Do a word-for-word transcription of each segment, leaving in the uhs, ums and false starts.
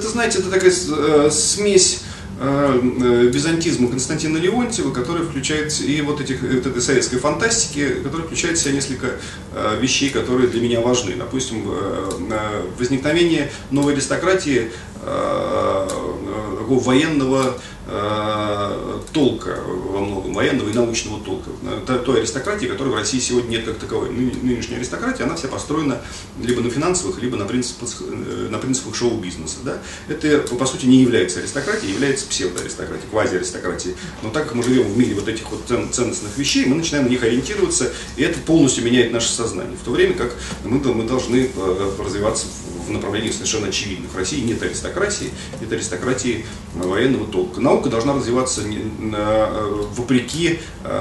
Это, знаете, это такая э, смесь э, византизма Константина Леонтьева, который включает и вот, этих, вот этой советской фантастики, которая включает в себя несколько э, вещей, которые для меня важны. Допустим, э, возникновение новой аристократии, э, такого военного э, толка, во многом военного и научного толка, той аристократии, которой в России сегодня нет как таковой. Нынешняя аристократия, она вся построена либо на финансовых, либо на принципах, на принципах шоу-бизнеса. Да? Это, по сути, не является аристократией, является псевдоаристократией, квазиаристократией. Но так как мы живем в мире вот этих вот ценностных вещей, мы начинаем на них ориентироваться, и это полностью меняет наше сознание. В то время как мы, мы должны развиваться в направлении совершенно очевидных. В России нет аристократии, нет аристократии военного толка. Наука должна развиваться вопреки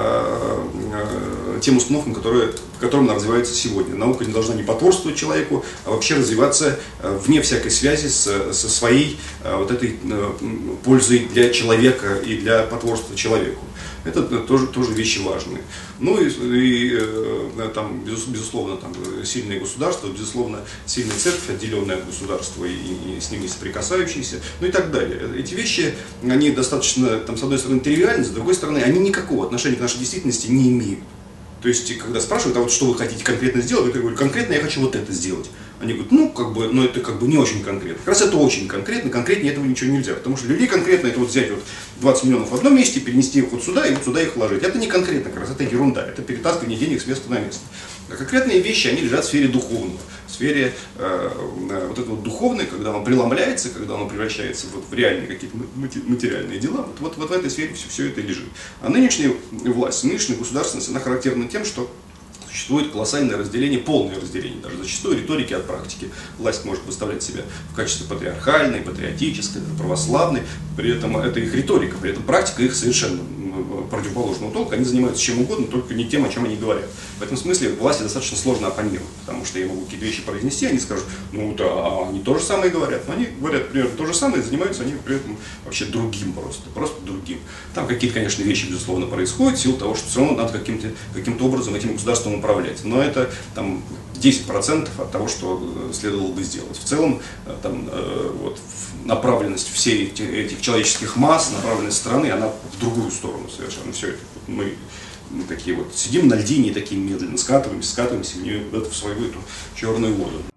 тем установкам, которые, по которым она развивается сегодня. Наука не должна не потворствовать человеку, а вообще развиваться вне всякой связи с, со своей вот этой пользой для человека и для потворства человеку. Это тоже, тоже вещи важные. Ну и, и там, безусловно, там, сильное государство, безусловно, сильная церковь, отделенная от государства и, и с ними соприкасающиеся, ну и так далее. Эти вещи, они достаточно, там, с одной стороны, тривиальны, с другой стороны, они никакого отношения к нашей действительности не имеют. То есть, когда спрашивают, а вот что вы хотите конкретно сделать, я говорю, конкретно я хочу вот это сделать. Они говорят, ну, как бы, но это как бы не очень конкретно. Как раз это очень конкретно, конкретнее этого ничего нельзя. Потому что людей конкретно это вот взять вот двадцать миллионов в одном месте, перенести их вот сюда и вот сюда их вложить. Это не конкретно, как раз это ерунда, это перетаскивание денег с места на место. А конкретные вещи, они лежат в сфере духовного, в сфере э, вот этого вот духовной, когда оно преломляется, когда оно превращается вот в реальные какие-то материальные дела, вот, вот, вот в этой сфере все, все это лежит. А нынешняя власть, нынешняя государственность, она характерна тем, что существует колоссальное разделение, полное разделение, даже зачастую риторики от практики. Власть может выставлять себя в качестве патриархальной, патриотической, православной, при этом это их риторика, при этом практика их совершенно противоположного толка, они занимаются чем угодно, только не тем, о чем они говорят. В этом смысле власти достаточно сложно оппонировать, потому что я могу какие-то вещи произнести, они скажут, ну да, а они то же самое говорят, но они говорят примерно то же самое, занимаются они при этом вообще другим просто, просто другим. Там какие-то, конечно, вещи, безусловно, происходят, в силу того, что все равно надо каким-то каким-то образом этим государством управлять, но это там десять процентов от того, что следовало бы сделать. В целом, там, вот, направленность всей этих, этих человеческих масс, направленность страны, она в другую сторону совершенно. Все это мы, мы такие вот сидим на льдине, такие медленно скатываемся, скатываемся в, нее, в свою эту черную воду.